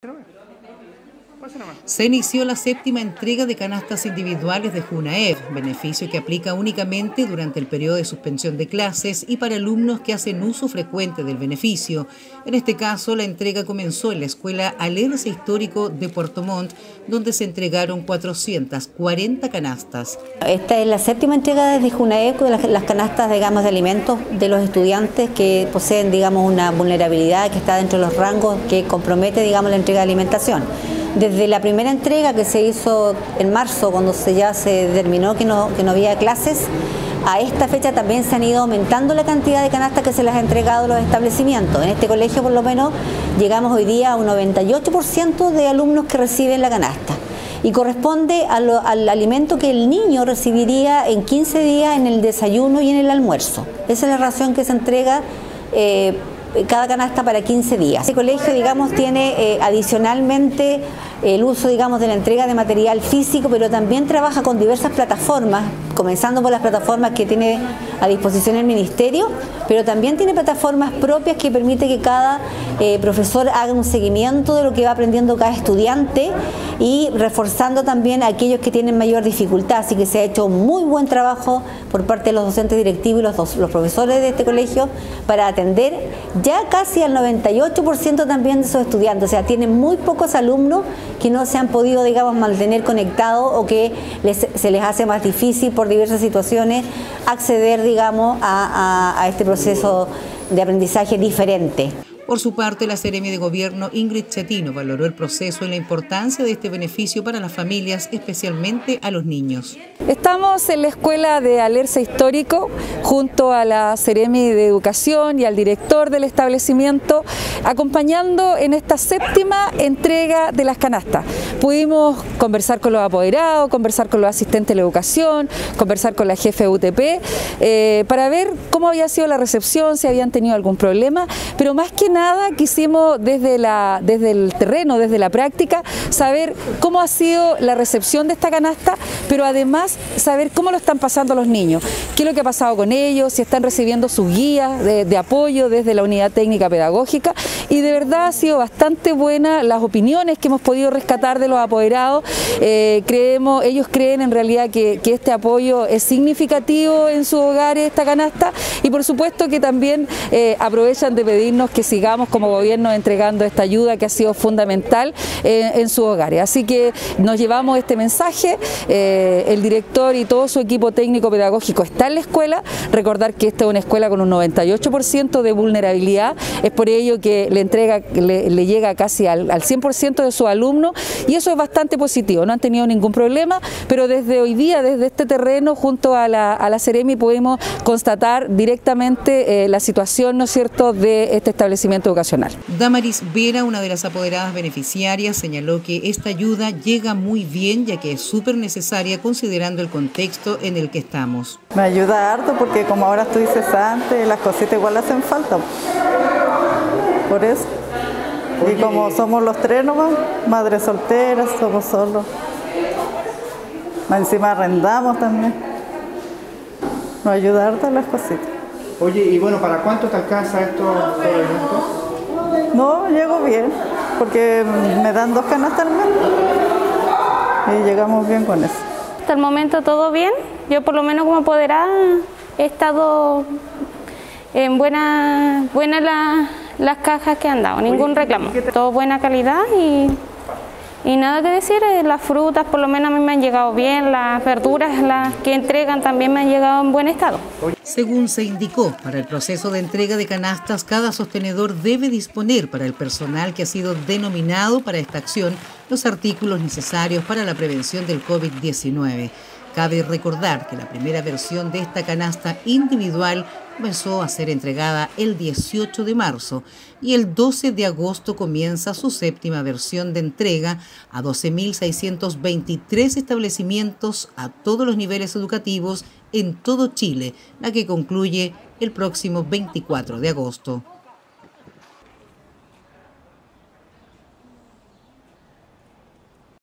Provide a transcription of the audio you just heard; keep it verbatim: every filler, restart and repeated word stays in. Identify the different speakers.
Speaker 1: Se inició la séptima entrega de canastas individuales de Junaev, beneficio que aplica únicamente durante el periodo de suspensión de clases y para alumnos que hacen uso frecuente del beneficio. En este caso, la entrega comenzó en la Escuela Alerce Histórico de Puerto Montt, donde se entregaron cuatrocientas cuarenta canastas.
Speaker 2: Esta es la séptima entrega desde Junaev de las, las canastas, digamos, de alimentos de los estudiantes que poseen, digamos, una vulnerabilidad que está dentro de los rangos que compromete, digamos, la entrega de alimentación. Desde la primera entrega que se hizo en marzo, cuando se ya se determinó que no, que no había clases, a esta fecha también se han ido aumentando la cantidad de canastas que se les ha entregado a los establecimientos. En este colegio, por lo menos, llegamos hoy día a un noventa y ocho por ciento de alumnos que reciben la canasta. Y corresponde a lo, al alimento que el niño recibiría en quince días en el desayuno y en el almuerzo. Esa es la ración que se entrega eh, cada canasta para quince días. Este colegio, digamos, tiene eh, adicionalmente el uso, digamos, de la entrega de material físico, pero también trabaja con diversas plataformas, comenzando por las plataformas que tiene a disposición el Ministerio, pero también tiene plataformas propias que permite que cada eh, profesor haga un seguimiento de lo que va aprendiendo cada estudiante y reforzando también a aquellos que tienen mayor dificultad. Así que se ha hecho muy buen trabajo por parte de los docentes directivos y los, los profesores de este colegio para atender ya casi al noventa y ocho por ciento también de esos estudiantes. O sea, tienen muy pocos alumnos que no se han podido, digamos, mantener conectados o que les, se les hace más difícil por diversas situaciones acceder, digamos, a, a, a este proceso de aprendizaje diferente.
Speaker 1: Por su parte, la Seremi de Gobierno Ingrid Chetino valoró el proceso y la importancia de este beneficio para las familias, especialmente a los niños.
Speaker 3: Estamos en la Escuela de Alerce Histórico junto a la Seremi de Educación y al director del establecimiento, acompañando en esta séptima entrega de las canastas. Pudimos conversar con los apoderados, conversar con los asistentes de la educación, conversar con la jefe de U T P, eh, para ver cómo había sido la recepción, si habían tenido algún problema, pero más que nada quisimos desde, la, desde el terreno, desde la práctica, saber cómo ha sido la recepción de esta canasta, pero además saber cómo lo están pasando los niños, qué es lo que ha pasado con ellos, si están recibiendo sus guías de, de apoyo desde la unidad técnica pedagógica, y de verdad ha sido bastante buena las opiniones que hemos podido rescatar de los apoderados. Eh, creemos, ellos creen en realidad que, que este apoyo es significativo en sus hogares, esta canasta, y por supuesto que también eh, aprovechan de pedirnos que sigamos como gobierno entregando esta ayuda que ha sido fundamental eh, en sus hogares. Así que nos llevamos este mensaje, eh, el director y todo su equipo técnico pedagógico está en la escuela. Recordar que esta es una escuela con un noventa y ocho por ciento de vulnerabilidad, es por ello que le entrega, le, le llega casi al, al cien por ciento de sus alumnos, y eso es bastante positivo, no han tenido ningún problema, pero desde hoy día, desde este terreno, junto a la, a la Seremi, podemos constatar directamente eh, la situación, ¿no es cierto?, de este establecimiento educacional.
Speaker 1: Damaris Vera, una de las apoderadas beneficiarias, señaló que esta ayuda llega muy bien, ya que es súper necesaria considerando el contexto en el que estamos.
Speaker 4: Me ayuda harto porque como ahora estoy cesante, las cositas igual hacen falta. Por eso. Y como somos los tres nomás, madres solteras, somos solos. Encima arrendamos también. Nos ayuda harto las cositas.
Speaker 5: Oye, y bueno, ¿para cuánto te alcanza esto, todo el evento?
Speaker 4: No, llego bien, porque me dan dos canastas al mes y llegamos bien con eso.
Speaker 6: Hasta el momento todo bien. Yo por lo menos como apoderada he estado en buena, buena la, las cajas que han dado, ningún reclamo. Todo buena calidad y, y nada que decir, las frutas por lo menos a mí me han llegado bien, las verduras las que entregan también me han llegado en buen estado.
Speaker 1: Según se indicó, para el proceso de entrega de canastas, cada sostenedor debe disponer para el personal que ha sido denominado para esta acción los artículos necesarios para la prevención del COVID diecinueve. Cabe recordar que la primera versión de esta canasta individual comenzó a ser entregada el dieciocho de marzo y el doce de agosto comienza su séptima versión de entrega a doce mil seiscientos veintitrés establecimientos a todos los niveles educativos en todo Chile, la que concluye el próximo veinticuatro de agosto.